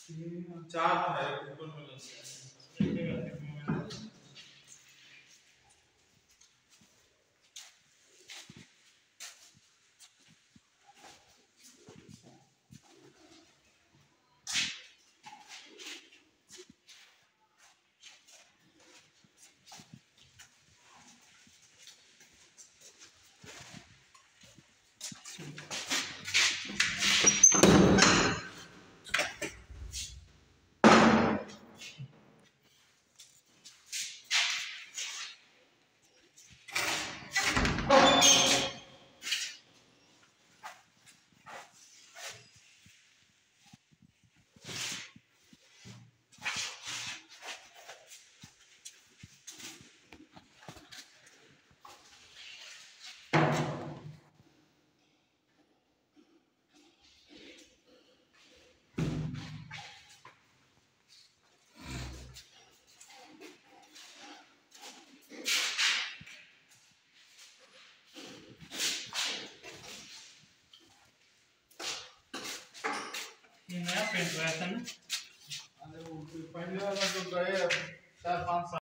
चार था ऊपर में लगता है। ये नया पेंट हुआ था ना। अरे वो पहले वाला जो गए 4-5 साल